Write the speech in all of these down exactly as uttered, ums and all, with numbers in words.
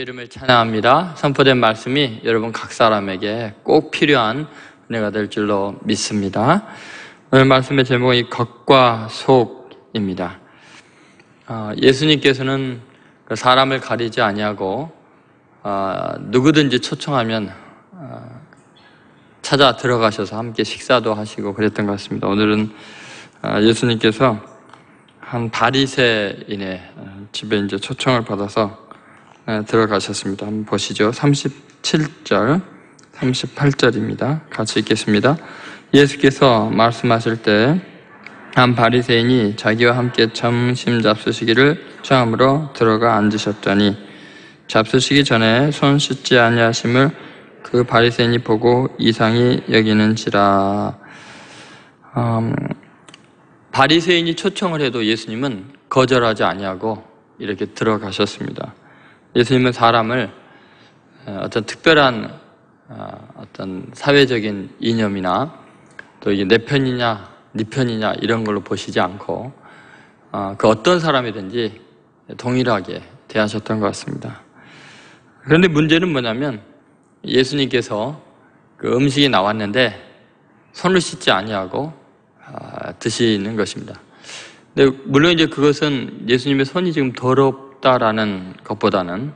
주의 이름을 찬양합니다. 선포된 말씀이 여러분 각 사람에게 꼭 필요한 은혜가 될 줄로 믿습니다. 오늘 말씀의 제목이 겉과 속입니다. 예수님께서는 사람을 가리지 아니하고 누구든지 초청하면 찾아 들어가셔서 함께 식사도 하시고 그랬던 것 같습니다. 오늘은 예수님께서 한 바리새인의 집에 이제 초청을 받아서 들어가셨습니다. 한번 보시죠. 삼십칠 절, 삼십팔 절입니다. 같이 읽겠습니다. 예수께서 말씀하실 때 한 바리새인이 자기와 함께 점심 잡수시기를 청함으로 들어가 앉으셨더니 잡수시기 전에 손 씻지 아니하심을 그 바리새인이 보고 이상히 여기는지라. 음, 바리새인이 초청을 해도 예수님은 거절하지 아니하고 이렇게 들어가셨습니다. 예수님은 사람을 어떤 특별한 어떤 사회적인 이념이나 또 이게 내 편이냐 네 편이냐 이런 걸로 보시지 않고 그 어떤 사람이든지 동일하게 대하셨던 것 같습니다. 그런데 문제는 뭐냐면 예수님께서 그 음식이 나왔는데 손을 씻지 아니하고 드시는 것입니다. 근데 물론 이제 그것은 예수님의 손이 지금 더럽다라는 것보다는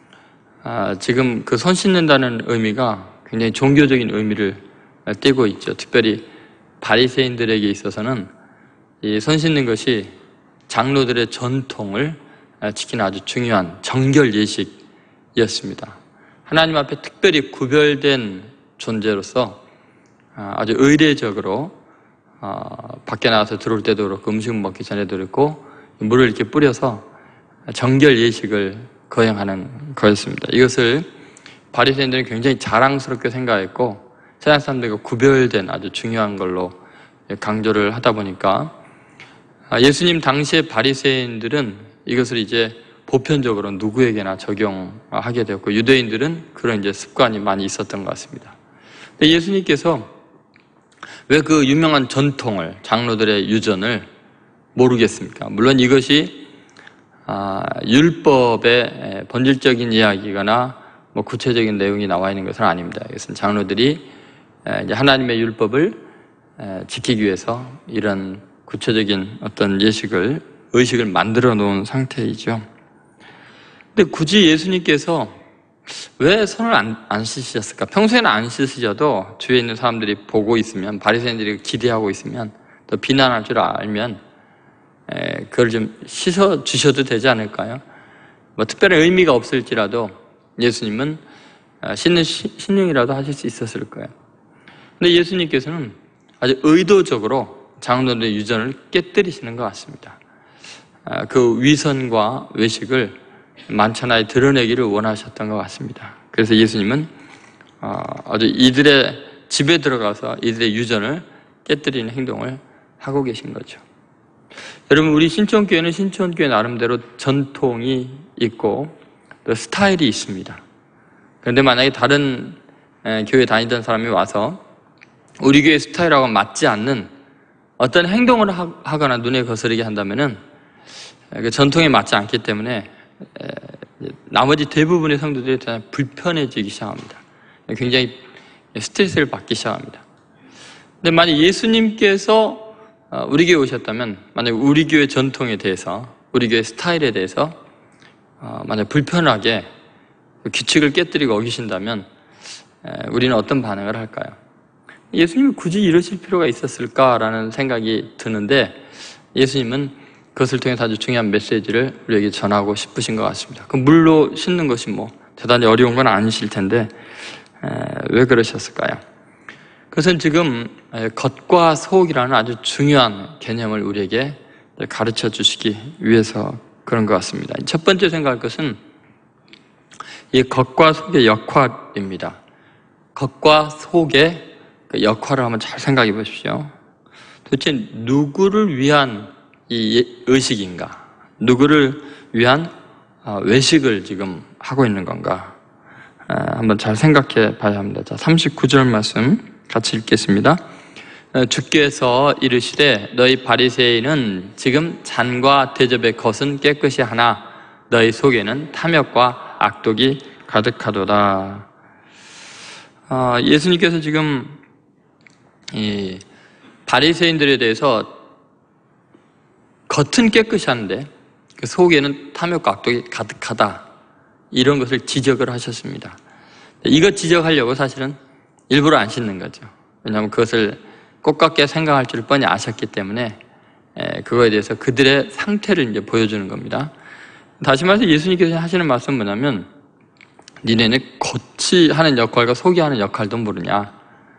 지금 그 손 씻는다는 의미가 굉장히 종교적인 의미를 띠고 있죠. 특별히 바리새인들에게 있어서는 이 손 씻는 것이 장로들의 전통을 지키는 아주 중요한 정결 예식이었습니다. 하나님 앞에 특별히 구별된 존재로서 아주 의례적으로 밖에 나가서 들어올 때도 그렇고 음식 먹기 전에도 그렇고 물을 이렇게 뿌려서 정결 예식을 거행하는 거였습니다. 이것을 바리새인들은 굉장히 자랑스럽게 생각했고 세상 사람들과 구별된 아주 중요한 걸로 강조를 하다 보니까 예수님 당시의 바리새인들은 이것을 이제 보편적으로 누구에게나 적용하게 되었고 유대인들은 그런 이제 습관이 많이 있었던 것 같습니다. 예수님께서 왜 그 유명한 전통을 장로들의 유전을 모르겠습니까? 물론 이것이 율법의 본질적인 이야기거나 뭐 구체적인 내용이 나와 있는 것은 아닙니다. 이것은 장로들이 이제 하나님의 율법을 지키기 위해서 이런 구체적인 어떤 예식을, 의식을 만들어 놓은 상태이죠. 근데 굳이 예수님께서 왜 손을 안, 안 씻으셨을까? 평소에는 안 씻으셔도 주위에 있는 사람들이 보고 있으면, 바리새인들이 기대하고 있으면, 또 비난할 줄 알면 에, 그걸 좀 씻어 주셔도 되지 않을까요? 뭐 특별한 의미가 없을지라도 예수님은 씻는 신용이라도 하실 수 있었을 거예요. 근데 예수님께서는 아주 의도적으로 장로들의 유전을 깨뜨리시는 것 같습니다. 그 위선과 외식을 만천하에 드러내기를 원하셨던 것 같습니다. 그래서 예수님은 아주 이들의 집에 들어가서 이들의 유전을 깨뜨리는 행동을 하고 계신 거죠. 여러분, 우리 신촌교회는 신촌교회 나름대로 전통이 있고 또 스타일이 있습니다. 그런데 만약에 다른 교회 다니던 사람이 와서 우리 교회 스타일하고 맞지 않는 어떤 행동을 하거나 눈에 거스르게 한다면은 그 전통에 맞지 않기 때문에 나머지 대부분의 성도들이 불편해지기 시작합니다. 굉장히 스트레스를 받기 시작합니다. 근데 만약 예수님께서 우리 교회에 오셨다면, 만약 우리 교회 전통에 대해서, 우리 교회 스타일에 대해서 만약 불편하게 규칙을 깨뜨리고 어기신다면 우리는 어떤 반응을 할까요? 예수님이 굳이 이러실 필요가 있었을까라는 생각이 드는데 예수님은 그것을 통해서 아주 중요한 메시지를 우리에게 전하고 싶으신 것 같습니다. 그 물로 씻는 것이 뭐 대단히 어려운 건 아니실 텐데 왜 그러셨을까요? 그것은 지금 겉과 속이라는 아주 중요한 개념을 우리에게 가르쳐 주시기 위해서 그런 것 같습니다. 첫 번째 생각할 것은 이 겉과 속의 역할입니다. 겉과 속의 역할을 한번 잘 생각해 보십시오. 도대체 누구를 위한 이 의식인가? 누구를 위한 외식을 지금 하고 있는 건가? 한번 잘 생각해 봐야 합니다. 자, 삼십구 절 말씀 같이 읽겠습니다. 주께서 이르시되 너희 바리새인은 지금 잔과 대접의 겉은 깨끗이 하나 너희 속에는 탐욕과 악독이 가득하도다. 아, 예수님께서 지금 이 바리새인들에 대해서 겉은 깨끗이 하는데 그 속에는 탐욕과 악독이 가득하다, 이런 것을 지적을 하셨습니다. 이것 지적하려고 사실은 일부러 안 씻는 거죠. 왜냐하면 그것을 꽃같게 생각할 줄을 뻔히 아셨기 때문에 그거에 대해서 그들의 상태를 이제 보여주는 겁니다. 다시 말해서 예수님께서 하시는 말씀은 뭐냐면, 니네는 겉이 하는 역할과 속이 하는 역할도 모르냐,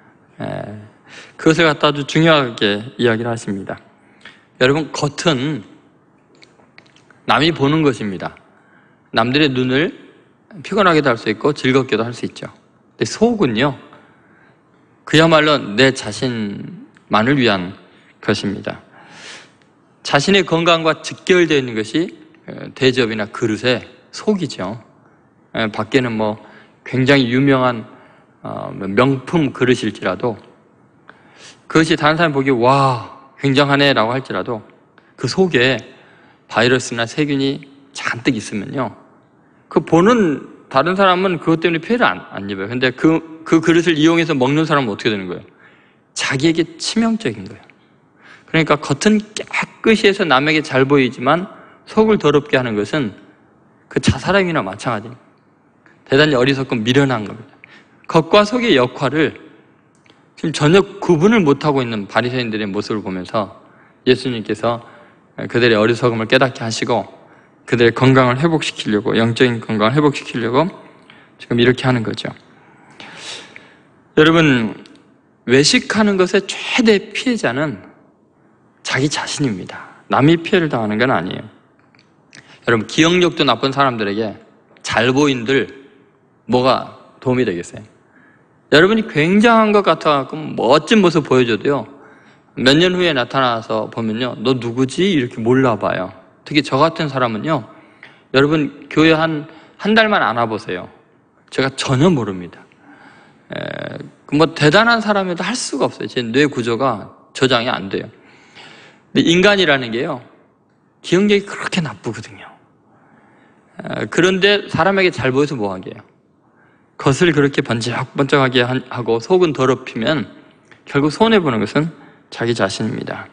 그것을 갖다 아주 중요하게 이야기를 하십니다. 여러분, 겉은 남이 보는 것입니다. 남들의 눈을 피곤하게도 할 수 있고 즐겁게도 할 수 있죠. 근데 속은요, 그야말로 내 자신만을 위한 것입니다. 자신의 건강과 직결되어 있는 것이 대접이나 그릇의 속이죠. 밖에는 뭐 굉장히 유명한 명품 그릇일지라도, 그것이 다른 사람이 보기에 와, 굉장하네 라고 할지라도 그 속에 바이러스나 세균이 잔뜩 있으면요, 그 보는 다른 사람은 그것 때문에 피해를 안, 안 입어요. 근데 그, 그 그릇을 이용해서 먹는 사람은 어떻게 되는 거예요? 자기에게 치명적인 거예요. 그러니까 겉은 깨끗이 해서 남에게 잘 보이지만 속을 더럽게 하는 것은 그 자살행위나 마찬가지입니다. 대단히 어리석고 미련한 겁니다. 겉과 속의 역할을 지금 전혀 구분을 못하고 있는 바리새인들의 모습을 보면서 예수님께서 그들의 어리석음을 깨닫게 하시고 그들의 건강을 회복시키려고, 영적인 건강을 회복시키려고 지금 이렇게 하는 거죠. 여러분, 외식하는 것의 최대 피해자는 자기 자신입니다. 남이 피해를 당하는 건 아니에요. 여러분, 기억력도 나쁜 사람들에게 잘 보인들 뭐가 도움이 되겠어요? 여러분이 굉장한 것 같아갖고 멋진 모습 보여줘도요, 몇 년 후에 나타나서 보면요, 너 누구지? 이렇게 몰라봐요. 특히 저 같은 사람은요, 여러분 교회 한, 한 달만 안 와보세요. 제가 전혀 모릅니다. 에, 뭐 대단한 사람에도 할 수가 없어요. 제 뇌 구조가 저장이 안 돼요. 근데 인간이라는 게요, 기억력이 그렇게 나쁘거든요. 에, 그런데 사람에게 잘 보여서 뭐 하게요? 겉을 그렇게 번쩍번쩍하게 하고 속은 더럽히면 결국 손해보는 것은 자기 자신입니다.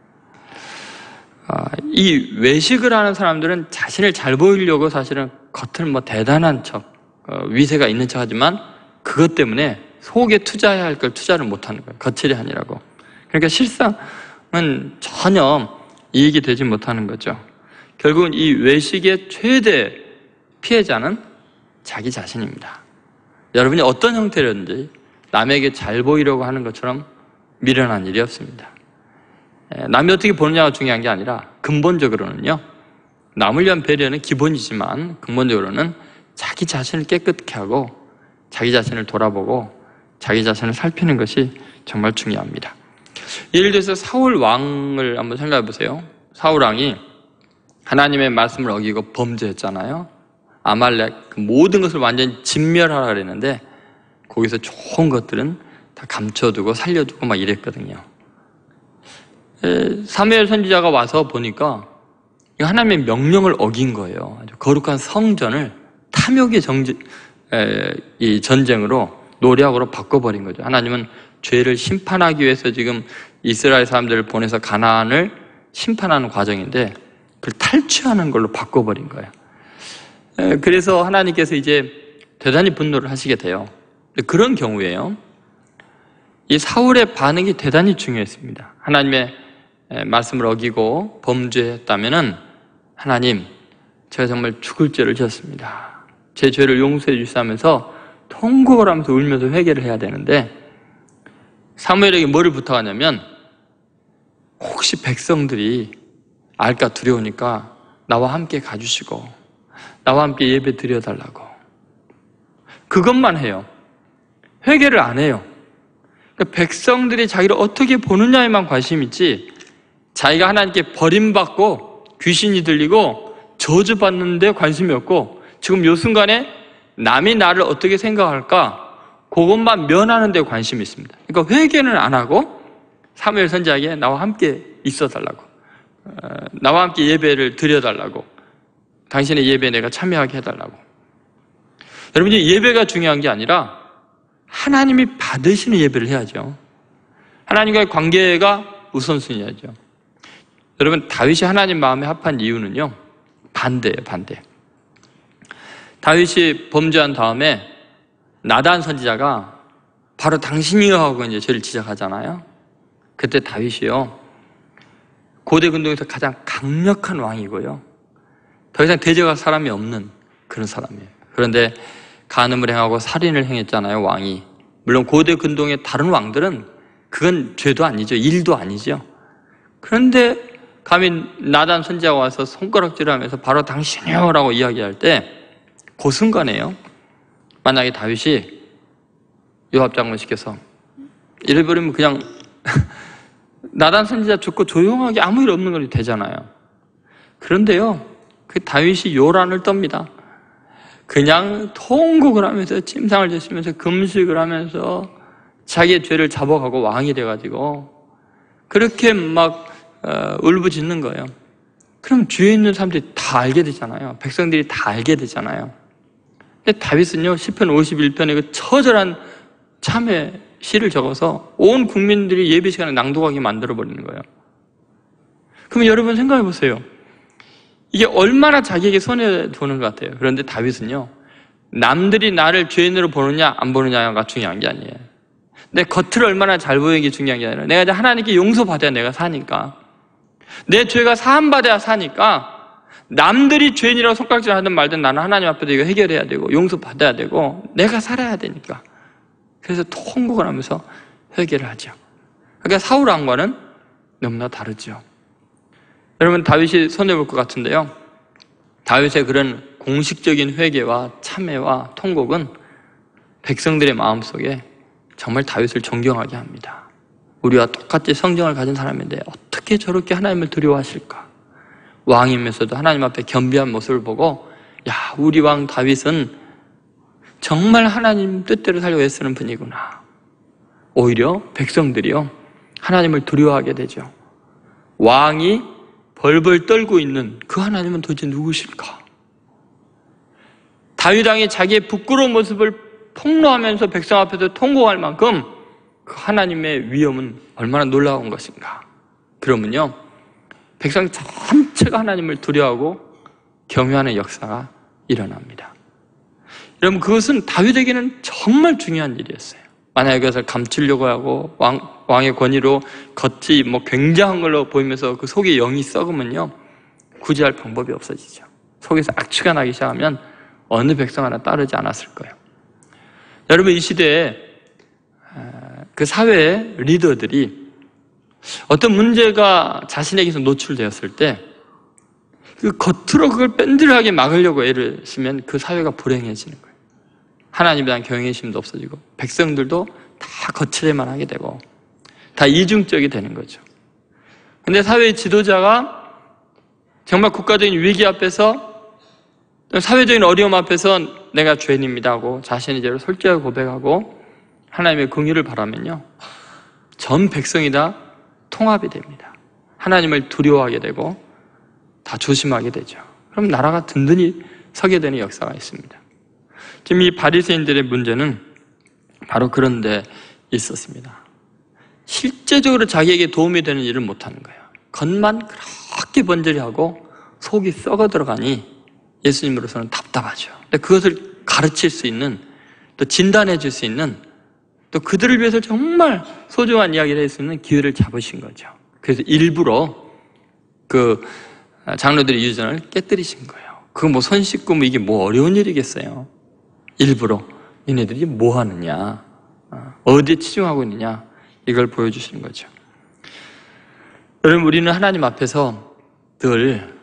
이 외식을 하는 사람들은 자신을 잘 보이려고 사실은 겉을 뭐 대단한 척, 위세가 있는 척 하지만 그것 때문에 속에 투자해야 할 걸 투자를 못하는 거예요. 거칠이 아니라고. 그러니까 실상은 전혀 이익이 되지 못하는 거죠. 결국은 이 외식의 최대 피해자는 자기 자신입니다. 여러분이 어떤 형태로든지 남에게 잘 보이려고 하는 것처럼 미련한 일이 없습니다. 남이 어떻게 보느냐가 중요한 게 아니라 근본적으로는요, 남을 위한 배려는 기본이지만 근본적으로는 자기 자신을 깨끗게 하고 자기 자신을 돌아보고 자기 자신을 살피는 것이 정말 중요합니다. 예를 들어서 사울 왕을 한번 생각해 보세요. 사울 왕이 하나님의 말씀을 어기고 범죄했잖아요. 아말렉 그 모든 것을 완전히 진멸하라 그랬는데 거기서 좋은 것들은 다 감춰두고 살려두고 막 이랬거든요. 사무엘 선지자가 와서 보니까 하나님의 명령을 어긴 거예요. 아주 거룩한 성전을 탐욕의 정지, 에, 이 전쟁으로, 노략으로 바꿔버린 거죠. 하나님은 죄를 심판하기 위해서 지금 이스라엘 사람들을 보내서 가나안을 심판하는 과정인데 그걸 탈취하는 걸로 바꿔버린 거예요. 에, 그래서 하나님께서 이제 대단히 분노를 하시게 돼요. 그런 경우에요, 이 사울의 반응이 대단히 중요했습니다. 하나님의 말씀을 어기고 범죄했다면은, 하나님, 제가 정말 죽을 죄를 지었습니다. 제 죄를 용서해 주시면서 통곡을 하면서 울면서 회개를 해야 되는데, 사무엘에게 뭐를 부탁하냐면, 혹시 백성들이 알까 두려우니까 나와 함께 가주시고 나와 함께 예배 드려달라고. 그것만 해요. 회개를 안 해요. 그러니까 백성들이 자기를 어떻게 보느냐에만 관심이 있지, 자기가 하나님께 버림받고 귀신이 들리고 저주받는 데 관심이 없고, 지금 요 순간에 남이 나를 어떻게 생각할까, 그것만 면하는 데 관심이 있습니다. 그러니까 회개는 안 하고 사무엘 선지자에게 나와 함께 있어달라고, 나와 함께 예배를 드려달라고, 당신의 예배에 내가 참여하게 해달라고. 여러분, 이제 예배가 중요한 게 아니라 하나님이 받으시는 예배를 해야죠. 하나님과의 관계가 우선순위야죠. 여러분, 다윗이 하나님 마음에 합한 이유는요, 반대예요, 반대. 다윗이 범죄한 다음에 나단 선지자가 바로 당신이요 하고 이제 죄를 지적하잖아요. 그때 다윗이요, 고대 근동에서 가장 강력한 왕이고요, 더 이상 대적할 사람이 없는 그런 사람이에요. 그런데 간음을 행하고 살인을 행했잖아요, 왕이. 물론 고대 근동의 다른 왕들은 그건 죄도 아니죠, 일도 아니죠. 그런데 감히 나단 선지자가 와서 손가락질을 하면서 바로 당신이요 라고 이야기할 때 그 순간에요, 만약에 다윗이 요압 장군 시켜서 이래버리면 그냥 나단 선지자 죽고 조용하게 아무 일 없는 걸 되잖아요. 그런데요, 그 다윗이 요란을 떱니다. 그냥 통곡을 하면서 침상을 지시면서 금식을 하면서 자기의 죄를 잡아가고 왕이 돼가지고 그렇게 막 어, 울부짖는 거예요. 그럼 뒤에 있는 사람들이 다 알게 되잖아요. 백성들이 다 알게 되잖아요. 근데 다윗은요, 시편 오십일 편에 그 처절한 참회 시를 적어서 온 국민들이 예배 시간에 낭독하게 만들어버리는 거예요. 그럼 여러분 생각해 보세요. 이게 얼마나 자기에게 손해보는 것 같아요. 그런데 다윗은요, 남들이 나를 죄인으로 보느냐 안 보느냐가 중요한 게 아니에요. 내 겉을 얼마나 잘 보이는 게 중요한 게 아니라 내가 이제 하나님께 용서받아야 내가 사니까, 내 죄가 사함받아야 사니까, 남들이 죄인이라고 손가락질 하든 말든 나는 하나님 앞에서 이거 해결해야 되고 용서받아야 되고 내가 살아야 되니까. 그래서 통곡을 하면서 회개를 하죠. 그러니까 사울 왕과는 너무나 다르죠. 여러분, 다윗이 손해볼 것 같은데요, 다윗의 그런 공식적인 회개와 참회와 통곡은 백성들의 마음속에 정말 다윗을 존경하게 합니다. 우리와 똑같이 성경을 가진 사람인데 어떻게 저렇게 하나님을 두려워하실까? 왕이면서도 하나님 앞에 겸비한 모습을 보고, 야, 우리 왕 다윗은 정말 하나님 뜻대로 살려고 애쓰는 분이구나. 오히려 백성들이요, 하나님을 두려워하게 되죠. 왕이 벌벌 떨고 있는 그 하나님은 도대체 누구실까? 다윗 왕이 자기의 부끄러운 모습을 폭로하면서 백성 앞에서 통곡할 만큼 그 하나님의 위엄은 얼마나 놀라운 것인가. 그러면요, 백성 전체가 하나님을 두려워하고 경외하는 역사가 일어납니다. 여러분, 그것은 다윗에게는 정말 중요한 일이었어요. 만약에 그것을 감추려고 하고 왕, 왕의 권위로 겉이 뭐 굉장한 걸로 보이면서 그 속에 영이 썩으면요, 구제할 방법이 없어지죠. 속에서 악취가 나기 시작하면 어느 백성 하나 따르지 않았을 거예요. 여러분, 이 시대에 그 사회의 리더들이 어떤 문제가 자신에게서 노출되었을 때 그 겉으로 그걸 뺀들하게 막으려고 애를 쓰면 그 사회가 불행해지는 거예요. 하나님에 대한 경외심도 없어지고 백성들도 다 거칠에만 하게 되고 다 이중적이 되는 거죠. 근데 사회의 지도자가 정말 국가적인 위기 앞에서, 사회적인 어려움 앞에서 내가 죄인입니다 하고 자신의 죄를 솔직하게 고백하고 하나님의 긍휼을 바라면요, 전 백성이 다 통합이 됩니다. 하나님을 두려워하게 되고 다 조심하게 되죠. 그럼 나라가 든든히 서게 되는 역사가 있습니다. 지금 이 바리새인들의 문제는 바로 그런 데 있었습니다. 실제적으로 자기에게 도움이 되는 일을 못하는 거예요. 겉만 그렇게 번절히 하고 속이 썩어 들어가니 예수님으로서는 답답하죠. 근데 그것을 가르칠 수 있는, 또 진단해 줄 수 있는, 또 그들을 위해서 정말 소중한 이야기를 할 수 있는 기회를 잡으신 거죠. 그래서 일부러 그 장로들의 유전을 깨뜨리신 거예요. 그거 뭐 손 씻고 뭐 이게 뭐 어려운 일이겠어요. 일부러 얘네들이 뭐 하느냐, 어디에 치중하고 있느냐, 이걸 보여주시는 거죠. 여러분, 우리는 하나님 앞에서 늘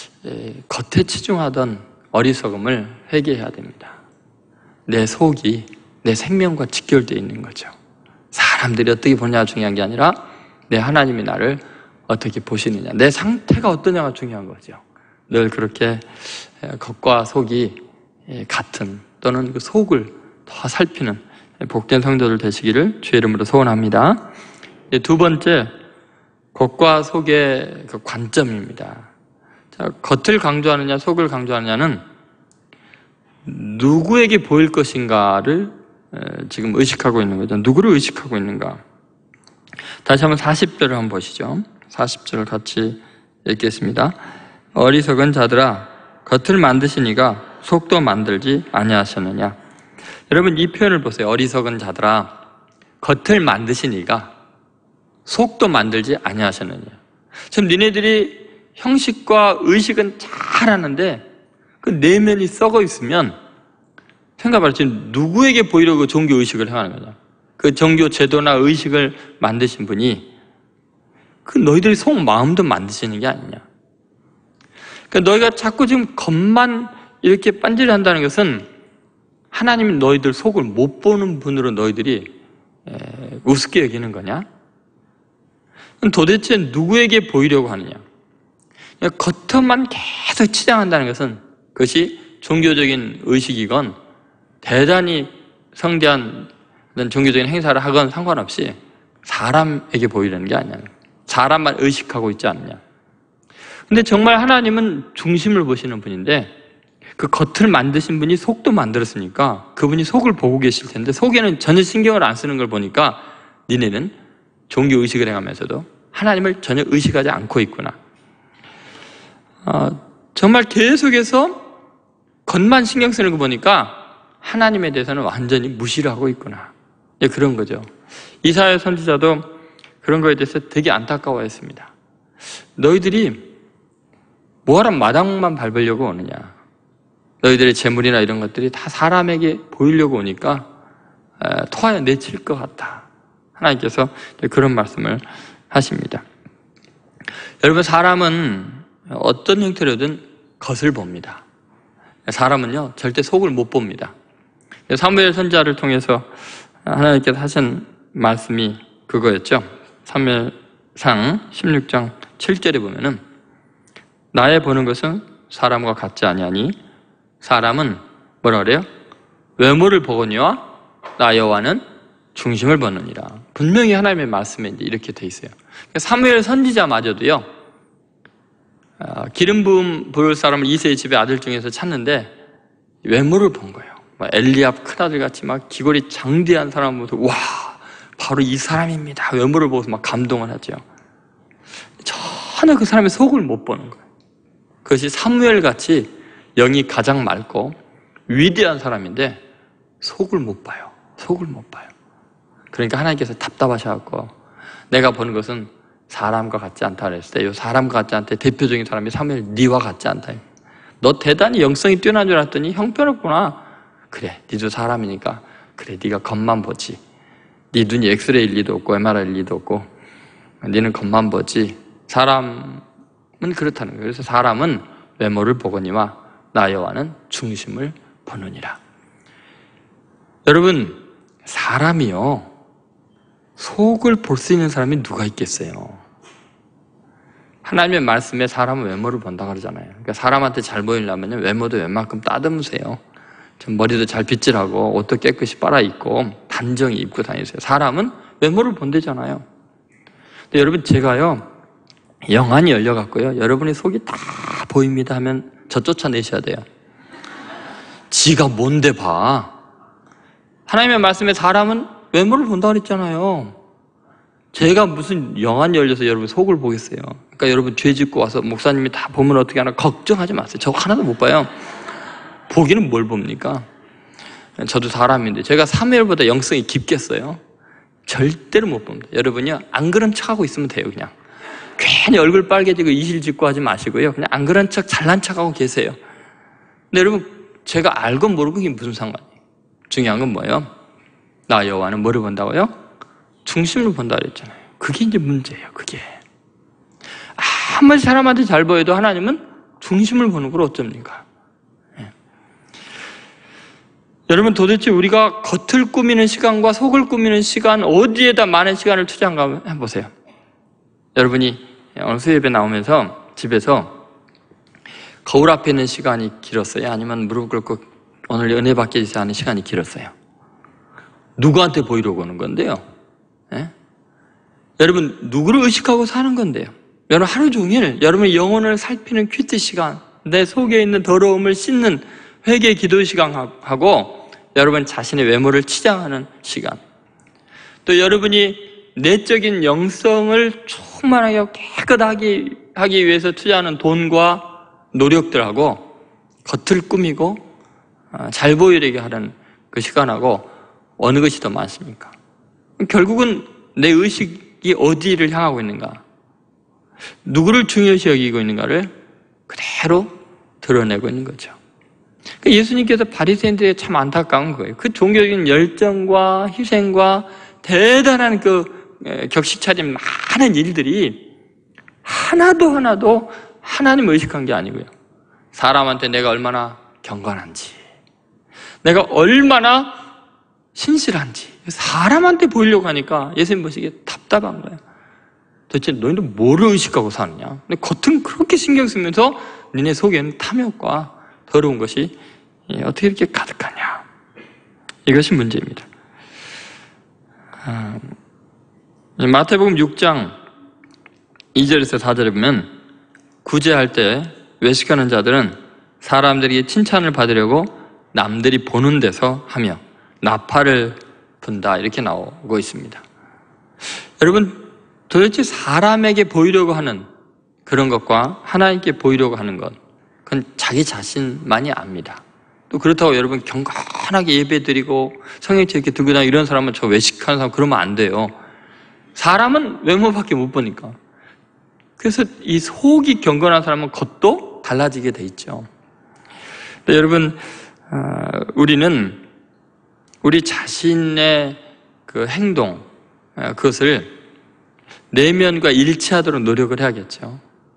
겉에 치중하던 어리석음을 회개해야 됩니다. 내 속이 내 생명과 직결되어 있는 거죠. 사람들이 어떻게 보냐가 중요한 게 아니라 내 하나님이 나를 어떻게 보시느냐, 내 상태가 어떠냐가 중요한 거죠. 늘 그렇게 겉과 속이 같은, 또는 그 속을 더 살피는 복된 성도들 되시기를 주의 이름으로 소원합니다. 두 번째, 겉과 속의 그 관점입니다. 자, 겉을 강조하느냐 속을 강조하느냐는 누구에게 보일 것인가를 지금 의식하고 있는 거죠. 누구를 의식하고 있는가? 다시 한번 사십 절을 한번 보시죠. 사십 절을 같이 읽겠습니다. 어리석은 자들아, 겉을 만드시니가 속도 만들지 아니하셨느냐? 여러분, 이 표현을 보세요. 어리석은 자들아, 겉을 만드시니가 속도 만들지 아니하셨느냐? 지금 니네들이 형식과 의식은 잘하는데 그 내면이 썩어 있으면 생각해봐라. 지금 누구에게 보이려고 종교 의식을 행하는 거냐? 그 종교 제도나 의식을 만드신 분이 그 너희들이 속 마음도 만드시는 게 아니냐? 그러니까 너희가 자꾸 지금 겉만 이렇게 반질한다는 것은 하나님이 너희들 속을 못 보는 분으로 너희들이 우습게 여기는 거냐? 그럼 도대체 누구에게 보이려고 하느냐? 겉만 계속 치장한다는 것은 그것이 종교적인 의식이건 대단히 성대한 종교적인 행사를 하건 상관없이 사람에게 보이려는 게 아니야. 사람만 의식하고 있지 않느냐. 근데 정말 하나님은 중심을 보시는 분인데 그 겉을 만드신 분이 속도 만들었으니까 그분이 속을 보고 계실 텐데 속에는 전혀 신경을 안 쓰는 걸 보니까 니네는 종교 의식을 행하면서도 하나님을 전혀 의식하지 않고 있구나. 어, 정말 계속해서 겉만 신경 쓰는 거 보니까 하나님에 대해서는 완전히 무시를 하고 있구나. 예, 그런 거죠. 이사야 선지자도 그런 거에 대해서 되게 안타까워했습니다. 너희들이 뭐하러 마당만 밟으려고 오느냐. 너희들의 재물이나 이런 것들이 다 사람에게 보이려고 오니까 에, 토하여 내칠 것 같다. 하나님께서 그런 말씀을 하십니다. 여러분, 사람은 어떤 형태로든 겉을 봅니다. 사람은요 절대 속을 못 봅니다. 사무엘 선지자를 통해서 하나님께서 하신 말씀이 그거였죠. 사무엘상 십육 장 칠 절에 보면은 나의 보는 것은 사람과 같지 아니하니 사람은 뭐라 그래요? 외모를 보거니와 나 여호와는 중심을 보느니라. 분명히 하나님의 말씀에 이제 이렇게 돼 있어요. 사무엘 선지자마저도요 기름 부음 부을 사람을 이새의 집의 아들 중에서 찾는데 외모를 본 거예요. 엘리압 큰아들 같이 막 귀걸이 장대한 사람을 보고 와 바로 이 사람입니다. 외모를 보고서 막 감동을 하죠. 전혀 그 사람의 속을 못 보는 거예요. 그것이 사무엘 같이 영이 가장 맑고 위대한 사람인데 속을 못 봐요. 속을 못 봐요. 그러니까 하나님께서 답답하셔갖고 내가 보는 것은 사람과 같지 않다 그랬을 때 이 사람과 같지 않다 대표적인 사람이 사무엘 니와 같지 않다. 너 대단히 영성이 뛰어난 줄 알았더니 형편없구나. 그래 니도 사람이니까 그래 니가 겉만 보지. 니 눈이 엑스레이일 리도 없고 엠알아이일 리도 없고 니는 겉만 보지. 사람은 그렇다는 거예요. 그래서 사람은 외모를 보거니와 나 여호와는 중심을 보느니라. 여러분, 사람이요 속을 볼 수 있는 사람이 누가 있겠어요? 하나님의 말씀에 사람은 외모를 본다 그러잖아요. 그러니까 사람한테 잘 보이려면 외모도 웬만큼 따듬으세요. 좀 머리도 잘 빗질하고 옷도 깨끗이 빨아입고 단정히 입고 다니세요. 사람은 외모를 본대잖아요. 근데 여러분, 제가요 영안이 열려갖고요 여러분의 속이 다 보입니다 하면 저 쫓아내셔야 돼요. 지가 뭔데 봐. 하나님의 말씀에 사람은 외모를 본다 그랬잖아요. 제가 무슨 영안이 열려서 여러분 속을 보겠어요. 그러니까 여러분 죄 짓고 와서 목사님이 다 보면 어떻게 하나 걱정하지 마세요. 저 하나도 못 봐요. 보기는 뭘 봅니까? 저도 사람인데 제가 사무엘보다 영성이 깊겠어요? 절대로 못 봅니다. 여러분요 안 그런 척하고 있으면 돼요. 그냥 괜히 얼굴 빨개지고 이실 짓고 하지 마시고요 그냥 안 그런 척 잘난 척하고 계세요. 근데 여러분, 제가 알고 모르고 그게 무슨 상관이에요? 중요한 건 뭐예요? 나 여호와는 뭐를 본다고요? 중심을 본다 그랬잖아요. 그게 이제 문제예요. 그게 아무리 사람한테 잘 보여도 하나님은 중심을 보는 걸 어쩝니까? 예. 여러분, 도대체 우리가 겉을 꾸미는 시간과 속을 꾸미는 시간 어디에다 많은 시간을 투자한가 해보세요. 여러분이 오늘 수요예배 나오면서 집에서 거울 앞에 있는 시간이 길었어요? 아니면 무릎 꿇고 오늘 은혜 받기 위해서 하는 시간이 길었어요? 누구한테 보이려고 하는 건데요? 예? 여러분, 누구를 의식하고 사는 건데요? 여러분, 하루 종일 여러분의 영혼을 살피는 큐티 시간, 내 속에 있는 더러움을 씻는 회개 기도 시간하고 여러분 자신의 외모를 치장하는 시간, 또 여러분이 내적인 영성을 충만하게 깨끗하게 하기 위해서 투자하는 돈과 노력들하고 겉을 꾸미고 잘 보이려게 하는 그 시간하고 어느 것이 더 많습니까? 결국은 내 의식이 어디를 향하고 있는가, 누구를 중요시 여기고 있는가를 그대로 드러내고 있는 거죠. 예수님께서 바리새인들에게 참 안타까운 거예요. 그 종교적인 열정과 희생과 대단한 그 격식 차린 많은 일들이 하나도 하나도 하나님을 의식한 게 아니고요, 사람한테 내가 얼마나 경건한지, 내가 얼마나 신실한지 사람한테 보이려고 하니까 예수님 보시기에 답답한 거예요. 도대체 너희는 뭐를 의식하고 사느냐? 근데 겉은 그렇게 신경 쓰면서 니네 속에는 탐욕과 더러운 것이 어떻게 이렇게 가득하냐? 이것이 문제입니다. 마태복음 육 장 이 절에서 사 절에 보면 구제할 때 외식하는 자들은 사람들에게 칭찬을 받으려고 남들이 보는 데서 하며 나팔을 분다, 이렇게 나오고 있습니다. 여러분, 도대체 사람에게 보이려고 하는 그런 것과 하나님께 보이려고 하는 것, 그건 자기 자신만이 압니다. 또 그렇다고 여러분 경건하게 예배드리고 성경책 이렇게 들고 다니고 이런 사람은, 저 외식하는 사람 그러면 안 돼요. 사람은 외모밖에 못 보니까. 그래서 이 속이 경건한 사람은 겉도 달라지게 돼 있죠. 근데 여러분, 우리는 우리 자신의 그 행동, 그것을 내면과 일치하도록 노력을 해야겠죠.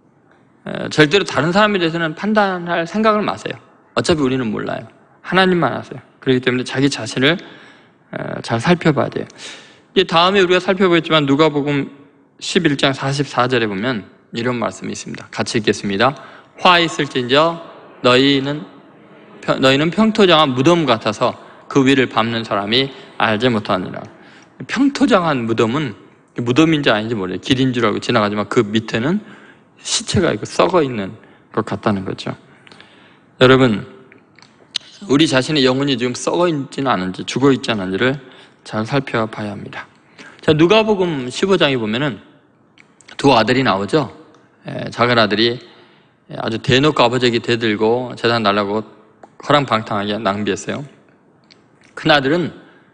절대로 다른 사람에 대해서는 판단할 생각을 마세요. 어차피 우리는 몰라요. 하나님만 아세요. 그렇기 때문에 자기 자신을 잘 살펴봐야 돼요. 이제 다음에 우리가 살펴보겠지만 누가복음 십일 장 사십사 절에 보면 이런 말씀이 있습니다. 같이 읽겠습니다. 화 있을진저 너희는 너희는 평토장한 무덤 같아서 그 위를 밟는 사람이 알지 못하느니라. 평토장한 무덤은 무덤인지 아닌지 몰라요. 길인 줄 알고 지나가지만 그 밑에는 시체가 있고 썩어 있는 것 같다는 거죠. 여러분, 우리 자신의 영혼이 지금 썩어 있지는 않은지 죽어 있지 않은지를 잘 살펴봐야 합니다. 자, 누가복음 십오 장에 보면은 두 아들이 나오죠. 예, 작은 아들이 아주 대놓고 아버지에게 대들고 재산 달라고 허랑방탕하게 낭비했어요. 큰 아들은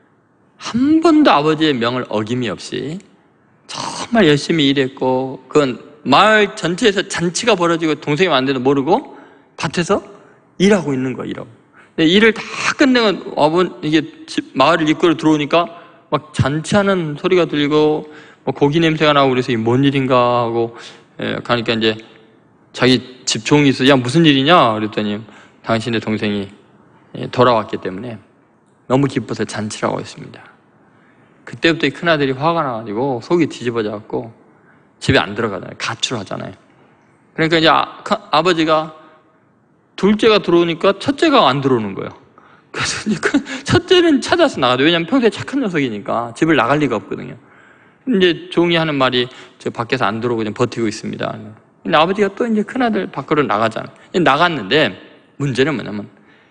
한 번도 아버지의 명을 어김이 없이 정말 열심히 일했고, 그건 마을 전체에서 잔치가 벌어지고 동생이 왔는데도 모르고 밭에서 일하고 있는 거예요. 일하고. 근데 일을 다 끝내고 아버지 이게 집, 마을을 이끌어 들어오니까 막 잔치하는 소리가 들리고 뭐 고기 냄새가 나고, 그래서 이게 뭔 일인가 하고 예, 가니까 이제 자기 집 종이 있어. 야, 무슨 일이냐? 그랬더니 당신의 동생이 돌아왔기 때문에 너무 기뻐서 잔치를 하고 있습니다. 그때부터 이 큰아들이 화가 나가지고 속이 뒤집어져갖고 집에 안 들어가잖아요. 가출하잖아요. 그러니까 이제 아, 아버지가 둘째가 들어오니까 첫째가 안 들어오는 거예요. 그래서 첫째는 찾아서 나가죠. 왜냐하면 평소에 착한 녀석이니까 집을 나갈 리가 없거든요. 이제 종이 하는 말이 저 밖에서 안 들어오고 그냥 버티고 있습니다. 근데 아버지가 또 이제 큰아들 밖으로 나가잖아요. 나갔는데 문제는 뭐냐면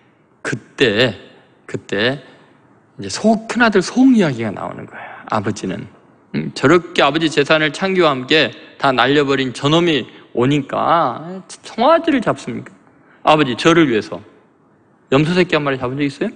그때 그때 이제 속 큰아들 속 이야기가 나오는 거예요. 아버지는 음, 저렇게 아버지 재산을 창기와 함께 다 날려버린 저놈이 오니까 송아지를 잡습니까? 아버지 저를 위해서 염소 새끼 한 마리 잡은 적 있어요?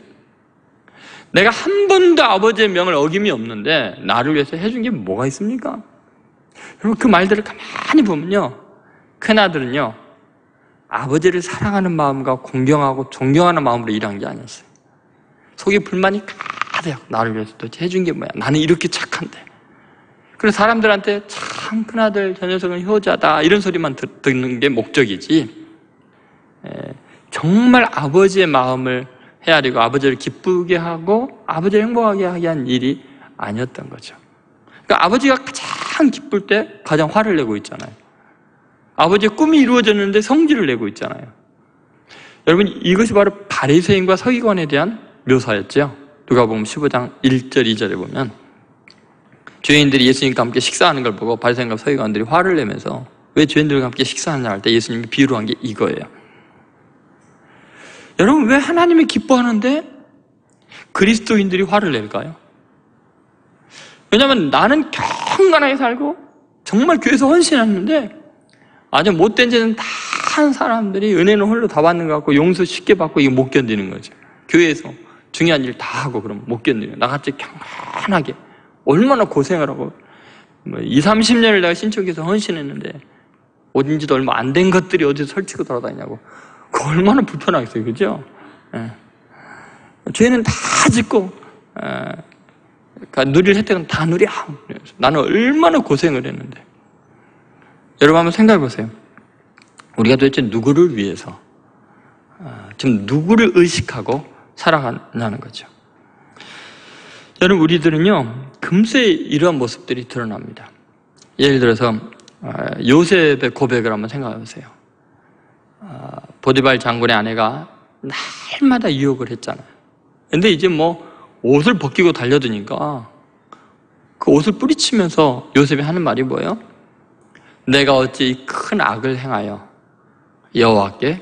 내가 한 번도 아버지의 명을 어김이 없는데 나를 위해서 해준 게 뭐가 있습니까? 여러분, 그 말들을 가만히 보면요, 큰아들은요 아버지를 사랑하는 마음과 공경하고 존경하는 마음으로 일한 게 아니었어요. 속에 불만이 가득, 나를 위해서 도대체 해준 게 뭐야, 나는 이렇게 착한데. 그래서 사람들한테 참 큰아들 저 녀석은 효자다 이런 소리만 듣, 듣는 게 목적이지, 에, 정말 아버지의 마음을 헤아리고 아버지를 기쁘게 하고 아버지를 행복하게 하게 한 일이 아니었던 거죠. 그러니까 아버지가 가장 기쁠 때 가장 화를 내고 있잖아요. 아버지의 꿈이 이루어졌는데 성질을 내고 있잖아요. 여러분, 이것이 바로 바리새인과 서기관에 대한 묘사였죠. 누가복음 십오 장 일 절 이 절에 보면 죄인들이 예수님과 함께 식사하는 걸 보고 바리새인과 서기관들이 화를 내면서 왜 죄인들과 함께 식사하냐 할 때 예수님이 비유로 한 게 이거예요. 여러분, 왜 하나님이 기뻐하는데 그리스도인들이 화를 낼까요? 왜냐하면 나는 경건하게 살고 정말 교회에서 헌신했는데 아주 못된 짓은 다 한 사람들이 은혜는 홀로 다 받는 것 같고 용서 쉽게 받고 이거 못 견디는 거죠. 교회에서 중요한 일 다 하고 그러면 못 견디는 거예요. 나같이 경건하게 얼마나 고생을 하고 뭐 이삼십 년을 내가 신청해서 헌신했는데 어딘지도 얼마 안 된 것들이 어디서 설치고 돌아다니냐고. 그 얼마나 불편하겠어요. 그죠? 예. 죄는 다 짓고 예. 그러니까 누릴 혜택은 다 누려. 나는 얼마나 고생을 했는데. 여러분 한번 생각해 보세요. 우리가 도대체 누구를 위해서 지금 누구를 의식하고 살아가냐는 거죠. 여러분, 우리들은요 금세 이러한 모습들이 드러납니다. 예를 들어서 요셉의 고백을 한번 생각해 보세요. 보디발 장군의 아내가 날마다 유혹을 했잖아요. 근데 이제 뭐 옷을 벗기고 달려드니까 그 옷을 뿌리치면서 요셉이 하는 말이 뭐예요? 내가 어찌 이 큰 악을 행하여 여호와께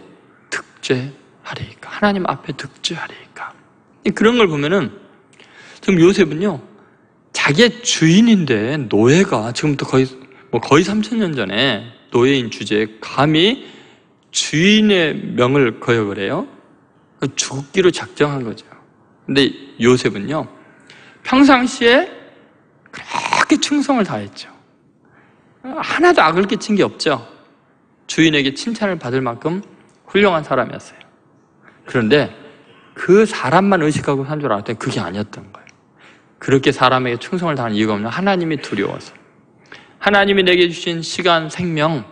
득죄하리이까? 하나님 앞에 득죄하리이까? 그런 걸 보면은 지금 요셉은요 자기의 주인인데 노예가 지금부터 거의 뭐 거의 삼천 년 전에 노예인 주제에 감히 주인의 명을 거역을 해요. 죽기로 작정한 거죠. 근데 요셉은요 평상시에 그렇게 충성을 다했죠. 하나도 악을 끼친 게 없죠. 주인에게 칭찬을 받을 만큼 훌륭한 사람이었어요. 그런데 그 사람만 의식하고 산 줄 알았더니 그게 아니었던 거예요. 그렇게 사람에게 충성을 다하는 이유가 없는 하나님이 두려워서. 하나님이 내게 주신 시간, 생명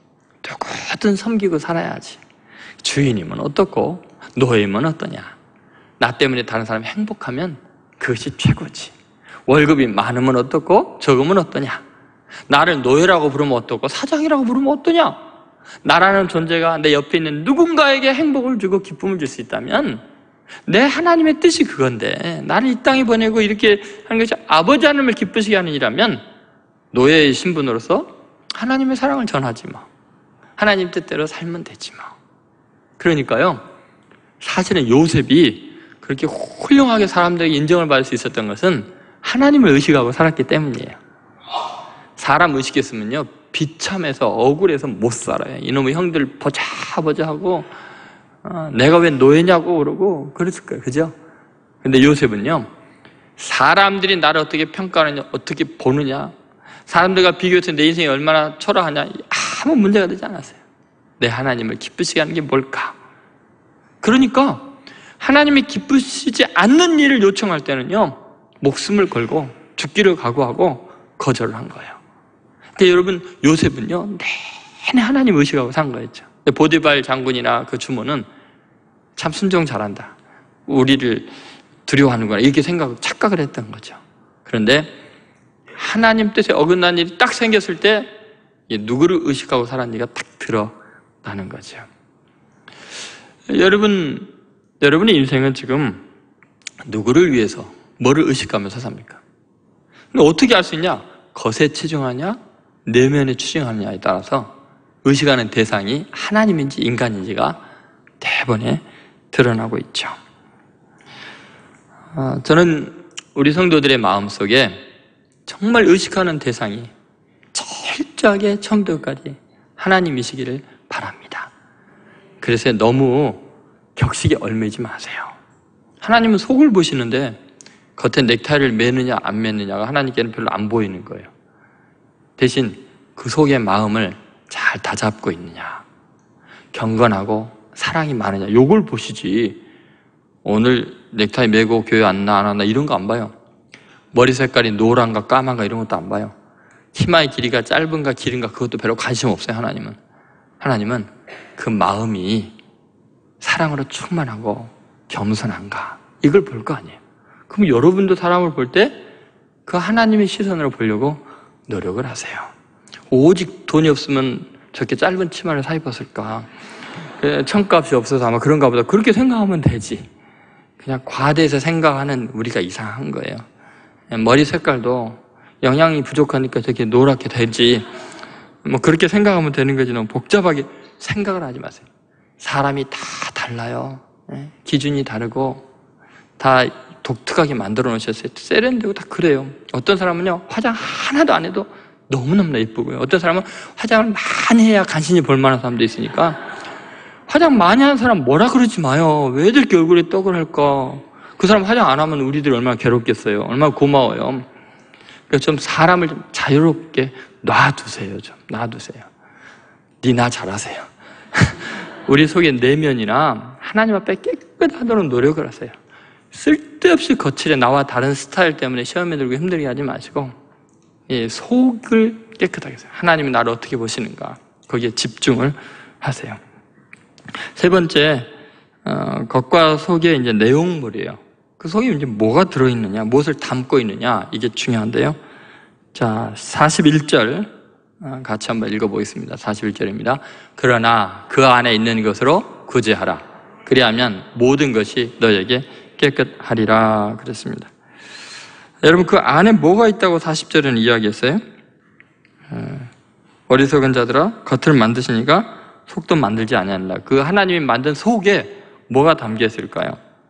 누구든 섬기고 살아야지. 주인이면 어떻고 노예이면 어떠냐. 나 때문에 다른 사람이 행복하면 그것이 최고지. 월급이 많으면 어떻고 적으면 어떠냐. 나를 노예라고 부르면 어떻고 사장이라고 부르면 어떠냐. 나라는 존재가 내 옆에 있는 누군가에게 행복을 주고 기쁨을 줄 수 있다면 내 하나님의 뜻이 그건데 나를 이 땅에 보내고 이렇게 하는 것이 아버지 하나님을 기쁘시게 하는 일이라면 노예의 신분으로서 하나님의 사랑을 전하지 뭐. 하나님 뜻대로 살면 되지 뭐. 그러니까요 사실은 요셉이 그렇게 훌륭하게 사람들에게 인정을 받을 수 있었던 것은 하나님을 의식하고 살았기 때문이에요. 사람 의식했으면요 비참해서 억울해서 못 살아요. 이놈의 형들 보자 보자 하고 어, 내가 왜 노예냐고 그러고 그랬을 거예요. 그죠? 근데 요셉은요 사람들이 나를 어떻게 평가하느냐 어떻게 보느냐 사람들과 비교해서 내 인생이 얼마나 초라하냐 아무 문제가 되지 않았어요. 내 하나님을 기쁘시게 하는 게 뭘까? 그러니까 하나님이 기쁘시지 않는 일을 요청할 때는요 목숨을 걸고 죽기를 각오하고 거절을 한 거예요. 그러니까 여러분 요셉은요 내내 하나님 의식하고 산 거였죠. 보디발 장군이나 그 주모는 참 순종 잘한다. 우리를 두려워하는구나 이렇게 생각, 착각을 했던 거죠. 그런데 하나님 뜻에 어긋난 일이 딱 생겼을 때 누구를 의식하고 살았는지가 딱 드러나는 거죠. 여러분, 여러분의 인생은 지금 누구를 위해서 뭐를 의식하면서 삽니까? 근데 어떻게 알 수 있냐? 겉에 치중하냐? 내면에 치중하느냐에 따라서 의식하는 대상이 하나님인지 인간인지가 대번에 드러나고 있죠. 어, 저는 우리 성도들의 마음속에 정말 의식하는 대상이 철저하게 처음부터까지 하나님이시기를 바랍니다. 그래서 너무 격식에 얽매이지 마세요. 하나님은 속을 보시는데 겉에 넥타이를 매느냐 안 매느냐가 하나님께는 별로 안 보이는 거예요. 대신 그 속의 마음을 잘 다잡고 있느냐, 경건하고 사랑이 많으냐, 요걸 보시지. 오늘 넥타이 매고 교회 안 나, 안 왔나 이런 거 안 봐요. 머리 색깔이 노란가 까만가 이런 것도 안 봐요. 치마의 길이가 짧은가 길은가 그것도 별로 관심 없어요. 하나님은 하나님은 그 마음이 사랑으로 충만하고 겸손한가 이걸 볼 거 아니에요. 그럼 여러분도 사람을 볼 때 그 하나님의 시선으로 보려고 노력을 하세요. 오직 돈이 없으면 저렇게 짧은 치마를 사 입었을까? 청값이 없어서 아마 그런가 보다. 그렇게 생각하면 되지. 그냥 과대해서 생각하는 우리가 이상한 거예요. 머리 색깔도 영양이 부족하니까 저렇게 노랗게 되지. 뭐 그렇게 생각하면 되는 거지. 너무 복잡하게 생각을 하지 마세요. 사람이 다 달라요. 기준이 다르고 다 독특하게 만들어 놓으셨어요. 세련되고 다 그래요. 어떤 사람은요, 화장 하나도 안 해도 너무너무나 예쁘고요. 어떤 사람은 화장을 많이 해야 간신히 볼만한 사람도 있으니까 화장 많이 하는 사람 뭐라 그러지 마요. 왜 이렇게 얼굴에 떡을 할까? 그 사람 화장 안 하면 우리들이 얼마나 괴롭겠어요. 얼마나 고마워요. 그래서 좀 사람을 좀 자유롭게 놔두세요. 좀 놔두세요. 니 나 잘하세요. 우리 속에 내면이나 하나님 앞에 깨끗하도록 노력을 하세요. 쓸데없이 거칠게 나와 다른 스타일 때문에 시험에 들고 힘들게 하지 마시고 예, 속을 깨끗하게 하세요. 하나님이 나를 어떻게 보시는가 거기에 집중을 하세요. 세 번째, 어, 겉과 속의 이제 내용물이에요. 그 속에 이제 뭐가 들어있느냐, 무엇을 담고 있느냐, 이게 중요한데요. 자, 사십일 절 같이 한번 읽어보겠습니다. 사십일 절입니다. 그러나 그 안에 있는 것으로 구제하라. 그리하면 모든 것이 너에게 깨끗하리라 그랬습니다. 여러분, 그 안에 뭐가 있다고 사십 절은 이야기했어요? 어리석은 자들아, 겉을 만드시니까 속도 만들지 아니하리라. 그 하나님이 만든 속에 뭐가 담겨 있을까요?